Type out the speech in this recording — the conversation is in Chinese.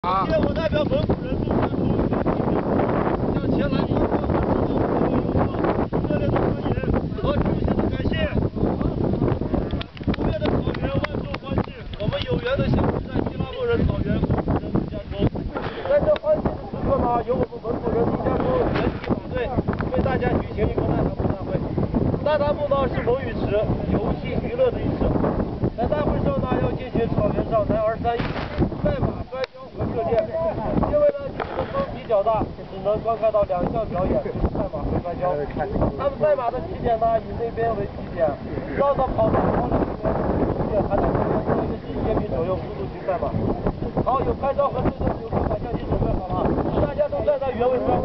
今天我代表蒙古人民向前来观光的朋友热烈的欢迎和衷心的感谢。不变的草原万众欢庆，我们有缘的相遇在西拉木人草原蒙古人民家中。在这欢庆的时刻呢，由我们蒙古人民家中全体马队为大家举行一个大踏步大会。大踏步呢是蒙语词，游戏娱乐的意思。在大会上呢要进行草原上男儿三艺、赛马、摔跤和射箭。因为呢你们的风比较大，只能观看到2项表演，赛马和摔跤。他们赛马的起点呢以那边为起点，绕着跑道跑2圈，还在这边做一个1米左右速度型赛马。好，有拍照和摄像的游客把相机准备好了，大家都站在原位上。